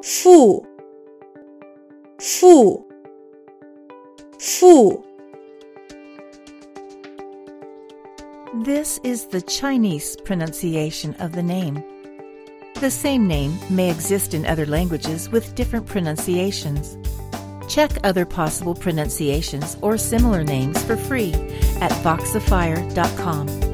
父父父 This is the Chinese pronunciation of the name. The same name may exist in other languages with different pronunciations. Check other possible pronunciations or similar names for free at Voxifier.com.